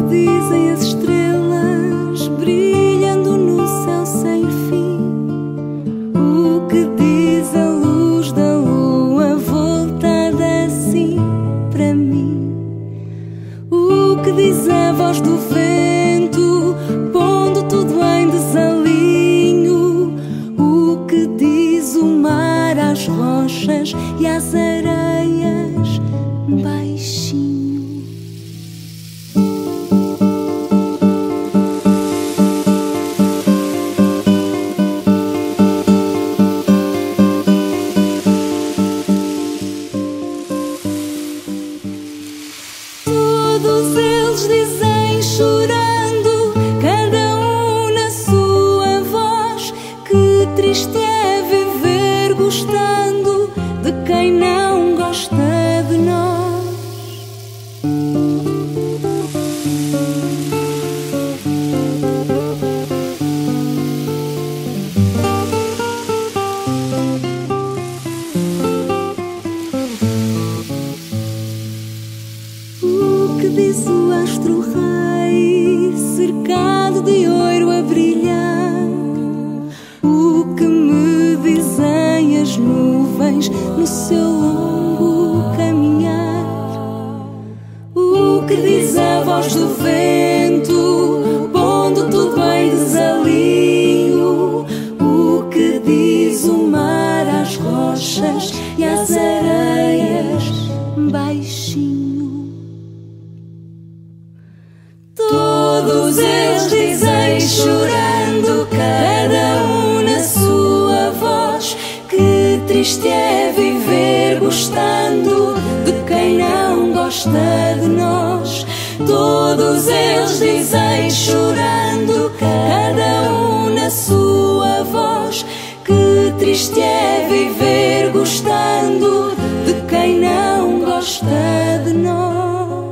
dizem as estrelas brilhando no céu sem fim? O que diz a luz da lua voltada assim para mim? O que diz a voz do vento pondo tudo em desalinho? O que diz o mar às rochas e às areias baixinho? Todos eles dizem chorando, cada um na sua voz, que triste é viver gostando de quem não gosta de nós. O que diz o astro-rei cercado de ouro a brilhar? O que me dizem as nuvens no seu longo caminhar? O que diz a voz do vento pondo tudo em desalinho? O que diz o mar às rochas e às areias baixinho? Todos eles dizem chorando, cada um na sua voz, que triste é viver gostando de quem não gosta de nós. Todos eles dizem chorando, cada um na sua voz, que triste é viver gostando de quem não gosta de nós.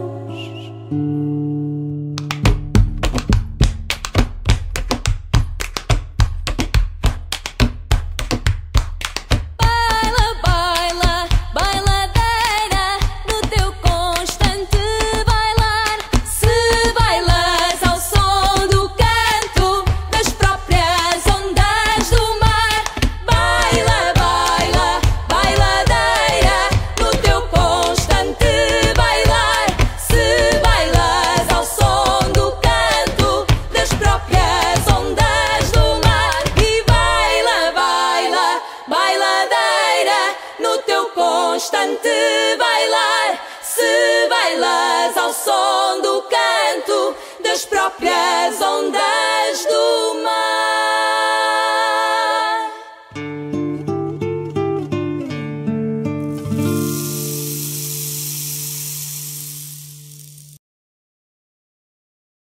Constante bailar, se bailas ao som do canto das próprias ondas.